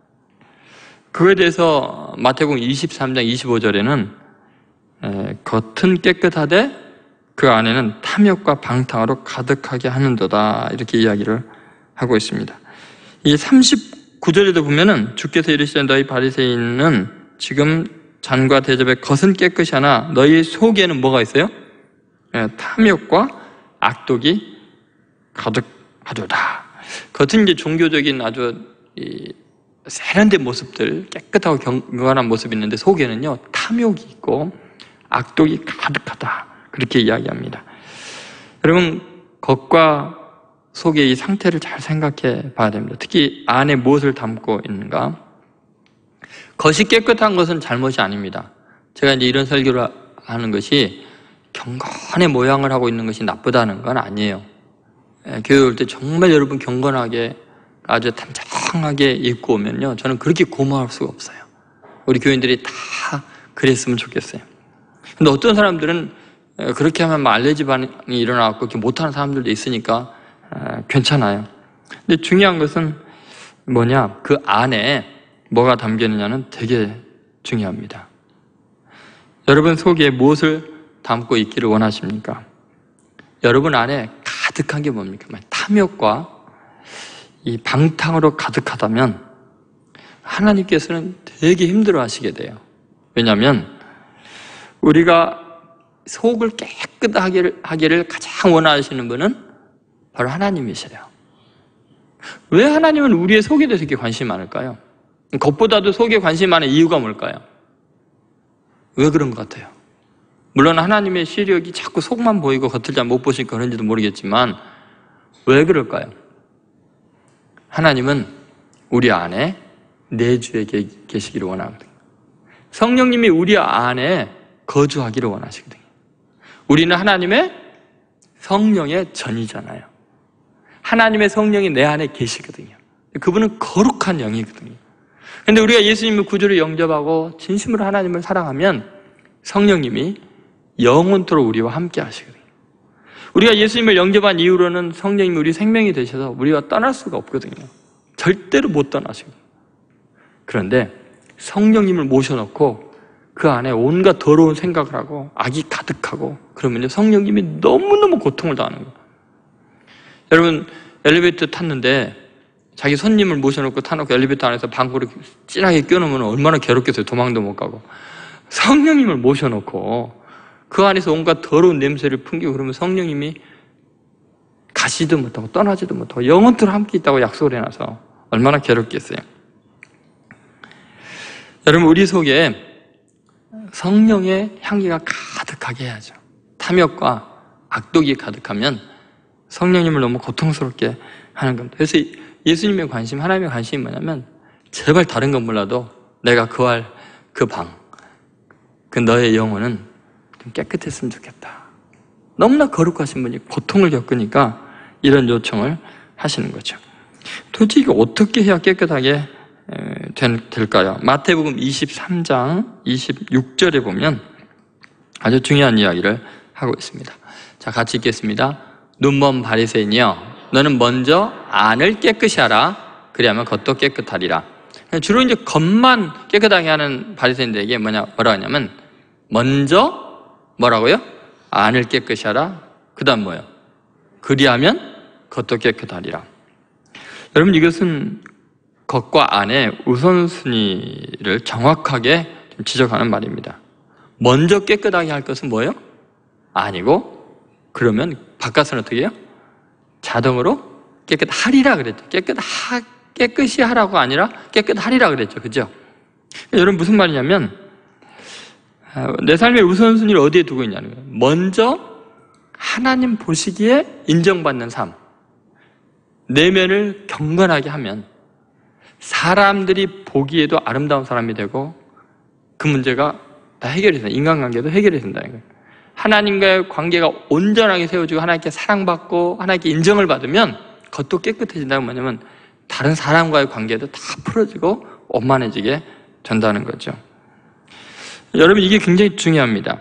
그거에 대해서 마태복음 이십삼 장 이십오 절에는 에, 겉은 깨끗하되 그 안에는 탐욕과 방탕으로 가득하게 하는도다, 이렇게 이야기를 하고 있습니다. 이 삼십구 절에도 보면은 주께서 이르시되 너희 바리새인은 지금 잔과 대접의 겉은 깨끗이 하나 너희 속에는 뭐가 있어요? 에, 탐욕과 악독이 가득하도다. 겉은 이제 종교적인 아주 이 세련된 모습들, 깨끗하고 경건한 모습이 있는데 속에는요 탐욕이 있고 악독이 가득하다, 그렇게 이야기합니다. 여러분, 겉과 속의 이 상태를 잘 생각해 봐야 됩니다. 특히 안에 무엇을 담고 있는가. 겉이 깨끗한 것은 잘못이 아닙니다. 제가 이제 이런 설교를 하는 것이 경건의 모양을 하고 있는 것이 나쁘다는 건 아니에요. 교회 올 때 정말 여러분 경건하게 아주 단정하게 입고 오면요, 저는 그렇게 고마울 수가 없어요. 우리 교인들이 다 그랬으면 좋겠어요. 근데 어떤 사람들은 그렇게 하면 막 알레르기 반응이 일어나고 그렇게 못하는 사람들도 있으니까 괜찮아요. 근데 중요한 것은 뭐냐, 그 안에 뭐가 담겨 있느냐는 되게 중요합니다. 여러분 속에 무엇을 담고 있기를 원하십니까? 여러분 안에 가득한 게 뭡니까? 탐욕과 이 방탕으로 가득하다면 하나님께서는 되게 힘들어 하시게 돼요. 왜냐하면 우리가 속을 깨끗하게 하기를 가장 원하시는 분은 바로 하나님이세요. 왜 하나님은 우리의 속에 대해서 이렇게 관심이 많을까요? 겉보다도 속에 관심이 많은 이유가 뭘까요? 왜 그런 것 같아요? 물론 하나님의 시력이 자꾸 속만 보이고 겉을 잘 못 보시니까 그런지도 모르겠지만 왜 그럴까요? 하나님은 우리 안에 내주에 계시기를 원하거든요. 성령님이 우리 안에 거주하기를 원하시거든요. 우리는 하나님의 성령의 전이잖아요. 하나님의 성령이 내 안에 계시거든요. 그분은 거룩한 영이거든요. 그런데 우리가 예수님의 구주를 영접하고 진심으로 하나님을 사랑하면 성령님이 영원토록 우리와 함께 하시거든요. 우리가 예수님을 영접한 이후로는 성령님이 우리 생명이 되셔서 우리가 떠날 수가 없거든요. 절대로 못 떠나시거든요. 그런데 성령님을 모셔놓고 그 안에 온갖 더러운 생각을 하고 악이 가득하고 그러면 성령님이 너무너무 고통을 당하는 거예요. 여러분, 엘리베이터 탔는데 자기 손님을 모셔놓고 타놓고 엘리베이터 안에서 방구를 찐하게 껴놓으면 얼마나 괴롭겠어요. 도망도 못 가고. 성령님을 모셔놓고 그 안에서 온갖 더러운 냄새를 풍기고 그러면 성령님이 가시도 못하고 떠나지도 못하고 영원토록 함께 있다고 약속을 해놔서 얼마나 괴롭겠어요. 여러분, 우리 속에 성령의 향기가 가득하게 해야죠. 탐욕과 악독이 가득하면 성령님을 너무 고통스럽게 하는 겁니다. 그래서 예수님의 관심, 하나님의 관심이 뭐냐면 제발 다른 건 몰라도 내가 거할 그 방, 그 너의 영혼은 좀 깨끗했으면 좋겠다. 너무나 거룩하신 분이 고통을 겪으니까 이런 요청을 하시는 거죠. 도대체 이게 어떻게 해야 깨끗하게 될까요? 마태복음 이십삼 장 이십육 절에 보면 아주 중요한 이야기를 하고 있습니다. 자, 같이 읽겠습니다. 눈먼 바리새인이여, 너는 먼저 안을 깨끗이 하라. 그리하면 겉도 깨끗하리라. 주로 이제 겉만 깨끗하게 하는 바리새인들에게 뭐냐, 뭐라 하냐면 먼저 뭐라고요? 안을 깨끗이 하라. 그 다음 뭐예요? 그리하면 겉도 깨끗하리라. 여러분, 이것은 겉과 안의 우선순위를 정확하게 지적하는 말입니다. 먼저 깨끗하게 할 것은 뭐예요? 아니고, 그러면 바깥은 어떻게 해요? 자동으로 깨끗하리라 그랬죠. 깨끗하, 깨끗이 하라고 아니라 깨끗하리라 그랬죠. 그죠? 여러분, 무슨 말이냐면 내 삶의 우선순위를 어디에 두고 있냐는 거예요. 먼저 하나님 보시기에 인정받는 삶, 내면을 경건하게 하면 사람들이 보기에도 아름다운 사람이 되고 그 문제가 다 해결이 된다. 인간관계도 해결이 된다는 거예요. 하나님과의 관계가 온전하게 세워지고 하나님께 사랑받고 하나님께 인정을 받으면 겉도 깨끗해진다는 뭐냐면 다른 사람과의 관계도 다 풀어지고 원만해지게 된다는 거죠. 여러분, 이게 굉장히 중요합니다.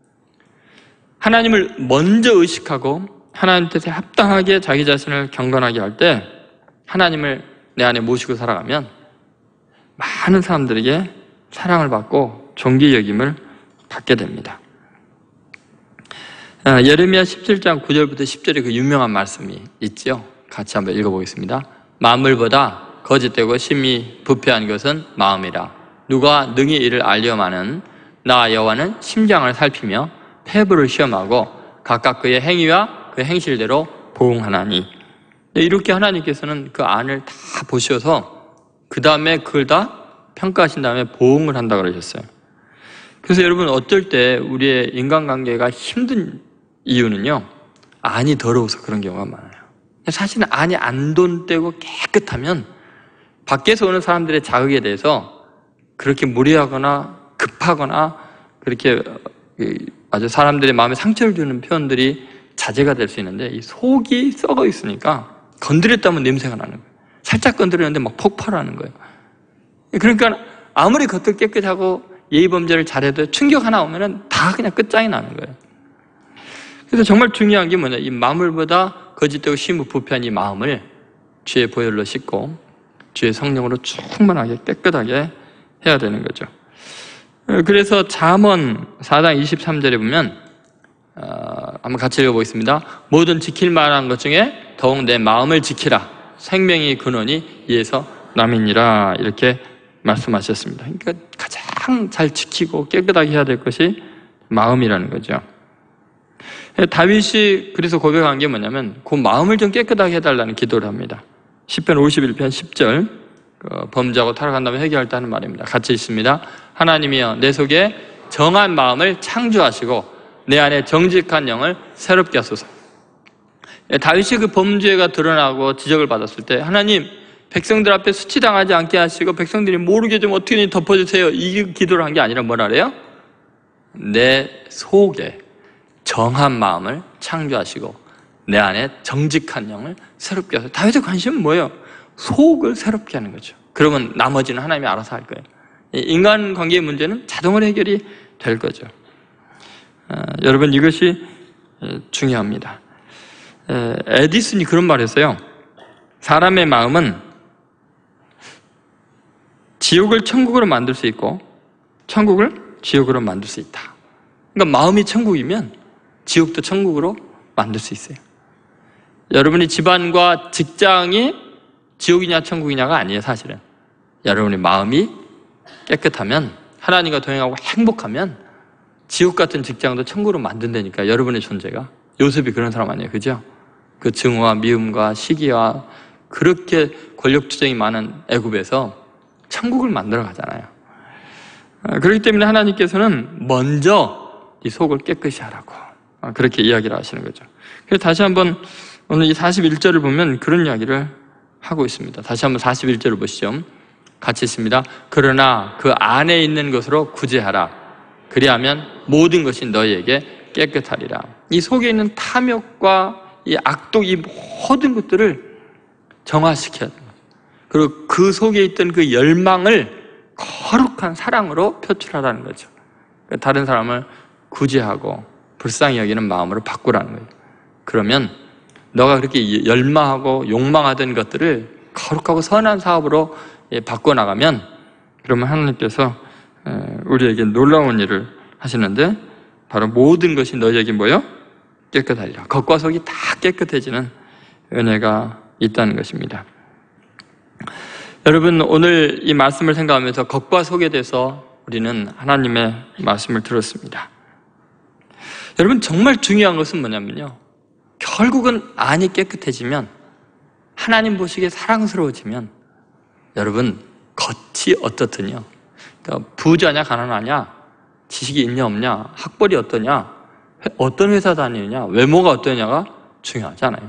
하나님을 먼저 의식하고 하나님 뜻에 합당하게 자기 자신을 경건하게 할 때 하나님을 내 안에 모시고 살아가면 많은 사람들에게 사랑을 받고 존귀 여김을 받게 됩니다. 예레미야 십칠 장 구 절부터 십 절에 그 유명한 말씀이 있죠. 같이 한번 읽어보겠습니다. 만물보다 거짓되고 심히 부패한 것은 마음이라. 누가 능히 이를 알려마는 나 여호와는 심장을 살피며 폐부를 시험하고 각각 그의 행위와 그 행실대로 보응하나니. 이렇게 하나님께서는 그 안을 다 보셔서 그 다음에 그걸 다 평가하신 다음에 보응을 한다고 그러셨어요. 그래서 여러분, 어떨 때 우리의 인간관계가 힘든 이유는요, 안이 더러워서 그런 경우가 많아요. 사실은 안이 안 돈되고 깨끗하면 밖에서 오는 사람들의 자극에 대해서 그렇게 무례하거나 급하거나 그렇게 아주 사람들의 마음에 상처를 주는 표현들이 자제가 될 수 있는데, 이 속이 썩어 있으니까 건드렸다면 냄새가 나는 거예요. 살짝 건드렸는데 막 폭발하는 거예요. 그러니까 아무리 겉을 깨끗하고 예의범죄를 잘해도 충격 하나 오면은 다 그냥 끝장이 나는 거예요. 그래서 정말 중요한 게 뭐냐, 이 만물보다 거짓되고 심히 부패한 이 마음을 주의 보혈로 씻고 주의 성령으로 충만하게 깨끗하게 해야 되는 거죠. 그래서 잠언 사 장 이십삼 절에 보면 어, 한번 같이 읽어보겠습니다. 모든 지킬 만한 것 중에 더욱 내 마음을 지키라. 생명의 근원이 이에서 남이니라. 이렇게 말씀하셨습니다. 그러니까 가장 잘 지키고 깨끗하게 해야 될 것이 마음이라는 거죠. 다윗이 그래서 고백한 게 뭐냐면 그 마음을 좀 깨끗하게 해달라는 기도를 합니다. 시편 오십일 편 십 절, 그 범죄하고 타락한다면 회개할 때 하는 말입니다. 같이 읽습니다. 하나님이여, 내 속에 정한 마음을 창조하시고 내 안에 정직한 영을 새롭게 하소서. 다윗이 그 범죄가 드러나고 지적을 받았을 때 하나님, 백성들 앞에 수치당하지 않게 하시고 백성들이 모르게 좀 어떻게든 덮어주세요, 이 기도를 한 게 아니라 뭐라 그래요? 내 속에 정한 마음을 창조하시고 내 안에 정직한 영을 새롭게 하소서. 다윗의 관심은 뭐예요? 속을 새롭게 하는 거죠. 그러면 나머지는 하나님이 알아서 할 거예요. 인간관계의 문제는 자동으로 해결이 될 거죠. 어, 여러분, 이것이 중요합니다. 에, 에디슨이 그런 말을 했어요. 사람의 마음은 지옥을 천국으로 만들 수 있고 천국을 지옥으로 만들 수 있다. 그러니까 마음이 천국이면 지옥도 천국으로 만들 수 있어요. 여러분이 집안과 직장이 지옥이냐 천국이냐가 아니에요. 사실은 여러분의 마음이 깨끗하면, 하나님과 동행하고 행복하면 지옥 같은 직장도 천국으로 만든다니까. 여러분의 존재가. 요셉이 그런 사람 아니에요, 그죠? 그 증오와 미움과 시기와 그렇게 권력투쟁이 많은 애굽에서 천국을 만들어 가잖아요. 그렇기 때문에 하나님께서는 먼저 이 속을 깨끗이 하라고 그렇게 이야기를 하시는 거죠. 그래서 다시 한번 오늘 이 사십일 절을 보면 그런 이야기를 하고 있습니다. 다시 한번 사십일 절을 보시죠. 같이 있습니다. 그러나 그 안에 있는 것으로 구제하라. 그리하면 모든 것이 너희에게 깨끗하리라. 이 속에 있는 탐욕과 이 악독, 이 모든 것들을 정화시켜야 됩니다. 그리고 그 속에 있던 그 열망을 거룩한 사랑으로 표출하라는 거죠. 다른 사람을 구제하고 불쌍히 여기는 마음으로 바꾸라는 거예요. 그러면 너가 그렇게 열망하고 욕망하던 것들을 거룩하고 선한 사업으로 바꿔나가면 그러면 하나님께서 우리에게 놀라운 일을 하시는데 바로 모든 것이 너희에게 뭐요? 깨끗하리라. 겉과 속이 다 깨끗해지는 은혜가 있다는 것입니다. 여러분, 오늘 이 말씀을 생각하면서 겉과 속에 대해서 우리는 하나님의 말씀을 들었습니다. 여러분, 정말 중요한 것은 뭐냐면요, 결국은 안이 깨끗해지면, 하나님 보시기에 사랑스러워지면 여러분 겉이 어떻더냐, 그러니까 부자냐 가난하냐, 지식이 있냐 없냐, 학벌이 어떠냐, 어떤 회사 다니느냐, 외모가 어떠냐가 중요하지 않아요.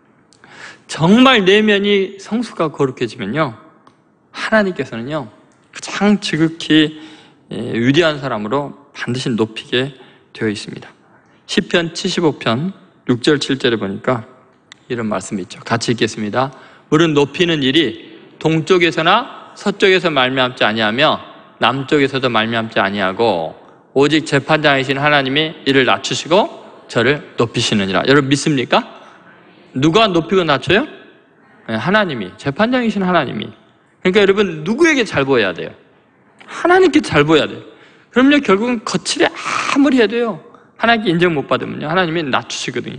정말 내면이 성수가 거룩해지면요, 하나님께서는요 가장 지극히 위대한 사람으로 반드시 높이게 되어 있습니다. 시편 칠십오 편 육 절 칠 절에 보니까 이런 말씀이 있죠. 같이 읽겠습니다. 물은 높이는 일이 동쪽에서나 서쪽에서 말미암지 아니하며 남쪽에서도 말미암지 아니하고 오직 재판장이신 하나님이 이를 낮추시고 저를 높이시느니라. 여러분 믿습니까? 누가 높이고 낮춰요? 하나님이, 재판장이신 하나님이. 그러니까 여러분 누구에게 잘 보여야 돼요? 하나님께 잘 보여야 돼요. 그럼요 결국은 거칠게 아무리 해도요 하나님께 인정 못 받으면요 하나님이 낮추시거든요.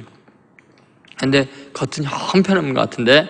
근데 겉은 형편없는 것 같은데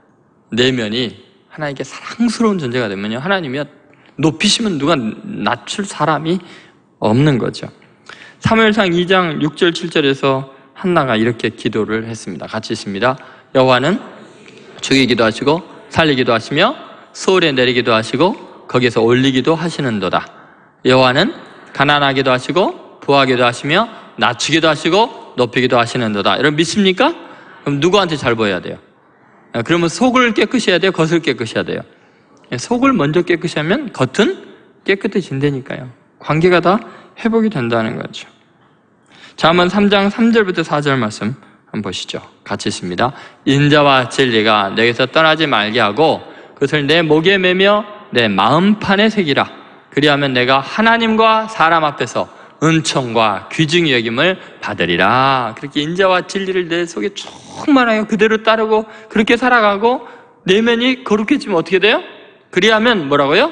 내면이 하나님께 사랑스러운 존재가 되면요 하나님이 높이시면 누가 낮출 사람이 없는 거죠. 사무엘상 이 장 육 절 칠 절에서 한나가 이렇게 기도를 했습니다. 같이 있습니다. 여호와는 죽이기도 하시고 살리기도 하시며 소울에 내리기도 하시고 거기에서 올리기도 하시는도다. 여호와는 가난하기도 하시고 부하기도 하시며 낮추기도 하시고 높이기도 하시는도다. 여러분 믿습니까? 그럼 누구한테 잘 보여야 돼요? 그러면 속을 깨끗이 해야 돼요? 겉을 깨끗이 해야 돼요? 속을 먼저 깨끗이 하면 겉은 깨끗해진다니까요. 관계가 다 회복이 된다는 거죠. 자, 한번 삼 장 삼 절부터 사 절 말씀 한번 보시죠. 같이 있습니다. 인자와 진리가 내게서 떠나지 말게 하고 그것을 내 목에 매며 내 마음판에 새기라. 그리하면 내가 하나님과 사람 앞에서 은총과 귀중히 여김을 받으리라. 그렇게 인자와 진리를 내 속에 충만하여 그대로 따르고 그렇게 살아가고 내면이 거룩해지면 어떻게 돼요? 그리하면 뭐라고요?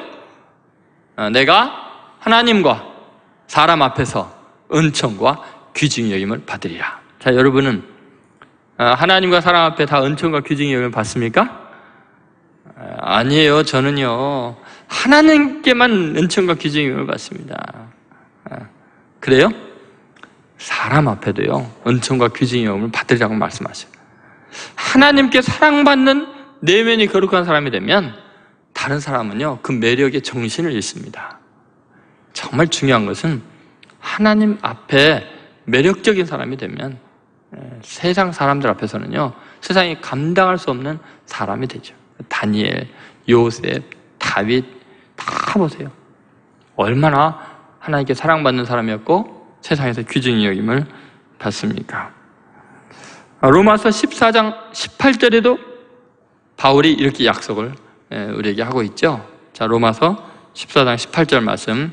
내가 하나님과 사람 앞에서 은총과 귀중히 여김을 받으리라. 자, 여러분은 하나님과 사람 앞에 다 은총과 귀중히 여김을 받습니까? 아니에요. 저는요 하나님께만 은총과 귀중히 여김을 받습니다. 그래요? 사람 앞에도요 은총과 귀중히 여김을 받으리라고 말씀하셔요. 하나님께 사랑받는 내면이 거룩한 사람이 되면 다른 사람은요 그 매력에 정신을 잃습니다. 정말 중요한 것은 하나님 앞에 매력적인 사람이 되면 세상 사람들 앞에서는요 세상이 감당할 수 없는 사람이 되죠. 다니엘, 요셉, 다윗 다 보세요. 얼마나 하나님께 사랑받는 사람이었고 세상에서 귀중히 여김을 받습니까? 로마서 십사 장 십팔 절에도 바울이 이렇게 약속을 우리에게 하고 있죠. 자, 로마서 십사 장 십팔 절 말씀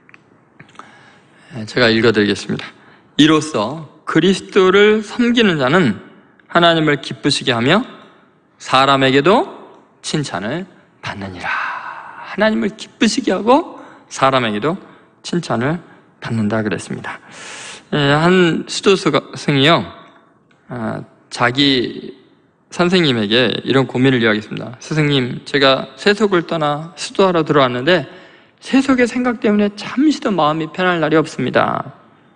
제가 읽어드리겠습니다. 이로써 그리스도를 섬기는 자는 하나님을 기쁘시게 하며 사람에게도 칭찬을 받느니라. 하나님을 기쁘시게 하고 사람에게도 칭찬을 받는다 그랬습니다. 한 수도승이요 자기 선생님에게 이런 고민을 이야기했습니다. 스승님, 제가 세속을 떠나 수도하러 들어왔는데 세속의 생각 때문에 잠시도 마음이 편할 날이 없습니다.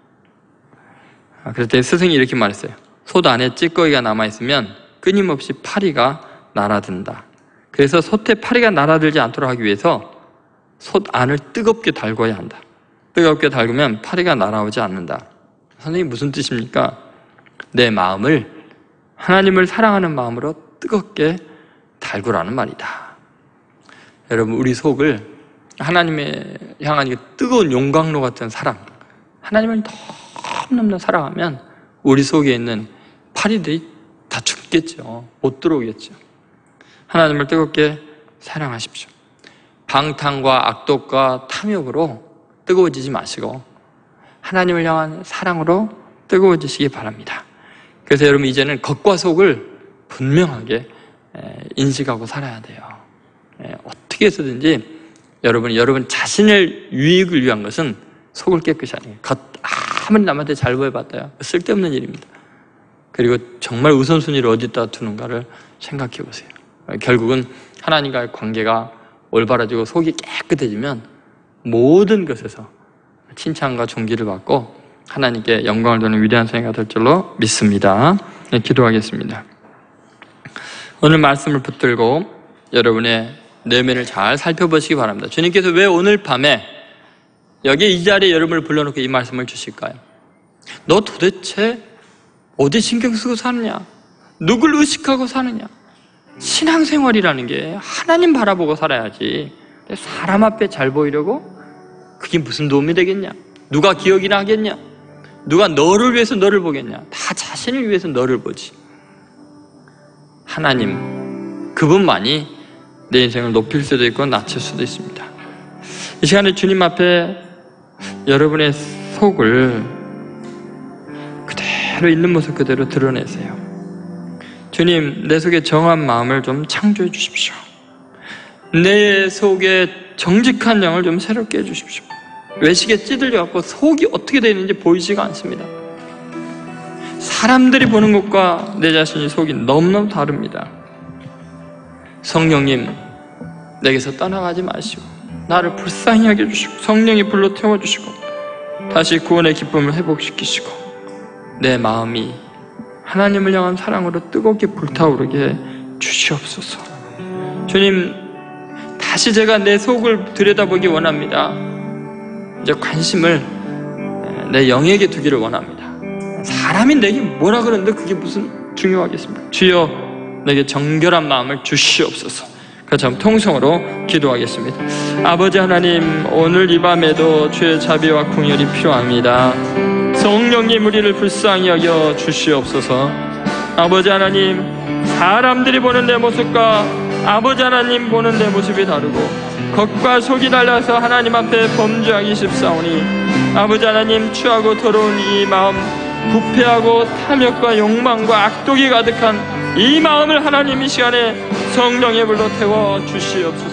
그랬더니 스승이 이렇게 말했어요. 솥 안에 찌꺼기가 남아있으면 끊임없이 파리가 날아든다. 그래서 솥에 파리가 날아들지 않도록 하기 위해서 솥 안을 뜨겁게 달궈야 한다. 뜨겁게 달구면 파리가 날아오지 않는다. 선생님 무슨 뜻입니까? 내 마음을 하나님을 사랑하는 마음으로 뜨겁게 달구라는 말이다. 여러분 우리 속을 하나님의 향한 이 뜨거운 용광로 같은 사랑, 하나님을 너무너무 사랑하면 우리 속에 있는 파리들이 다 죽겠죠. 못 들어오겠죠. 하나님을 뜨겁게 사랑하십시오. 방탕과 악독과 탐욕으로 뜨거워지지 마시고 하나님을 향한 사랑으로 뜨거워지시기 바랍니다. 그래서 여러분 이제는 겉과 속을 분명하게 인식하고 살아야 돼요. 어떻게 해서든지 여러분, 여러분 자신을 유익을 위한 것은 속을 깨끗이 하는 거예요. 겉 아무리 남한테 잘 보여봤다요, 쓸데없는 일입니다. 그리고 정말 우선순위를 어디다 두는가를 생각해 보세요. 결국은 하나님과의 관계가 올바라지고 속이 깨끗해지면 모든 것에서 칭찬과 존귀를 받고 하나님께 영광을 돌리는 위대한 성회가 될 줄로 믿습니다. 네, 기도하겠습니다. 오늘 말씀을 붙들고 여러분의 내면을 잘 살펴보시기 바랍니다. 주님께서 왜 오늘 밤에 여기 이 자리에 여러분을 불러놓고 이 말씀을 주실까요? 너 도대체 어디 신경 쓰고 사느냐? 누굴 의식하고 사느냐? 신앙생활이라는 게 하나님 바라보고 살아야지 사람 앞에 잘 보이려고? 그게 무슨 도움이 되겠냐? 누가 기억이나 하겠냐? 누가 너를 위해서 너를 보겠냐? 다 자신을 위해서 너를 보지. 하나님, 그분만이 내 인생을 높일 수도 있고 낮출 수도 있습니다. 이 시간에 주님 앞에 여러분의 속을 그대로 있는 모습 그대로 드러내세요. 주님, 내 속에 정한 마음을 좀 창조해 주십시오. 내 속에 정직한 영을 좀 새롭게 해주십시오. 외식에 찌들려갖고 속이 어떻게 되는지 보이지가 않습니다. 사람들이 보는 것과 내 자신의 속이 너무너무 다릅니다. 성령님, 내게서 떠나가지 마시고 나를 불쌍히 하게 해주시고 성령이 불로 태워주시고 다시 구원의 기쁨을 회복시키시고 내 마음이 하나님을 향한 사랑으로 뜨겁게 불타오르게 주시옵소서. 주님, 다시 제가 내 속을 들여다보기 원합니다. 이제 관심을 내 영에게 두기를 원합니다. 사람이 내게 뭐라 그러는데 그게 무슨 중요하겠습니까? 주여, 내게 정결한 마음을 주시옵소서. 같이 한번 통성으로 기도하겠습니다. 아버지 하나님, 오늘 이 밤에도 주의 자비와 긍휼이 필요합니다. 성령님, 우리를 불쌍히 여겨 주시옵소서. 아버지 하나님, 사람들이 보는 내 모습과 아버지 하나님 보는 내 모습이 다르고 겉과 속이 달라서 하나님 앞에 범죄하기 쉽사오니 아버지 하나님, 추하고 더러운 이 마음, 부패하고 탐욕과 욕망과 악독이 가득한 이 마음을 하나님 이 시간에 성령의 불로 태워 주시옵소서.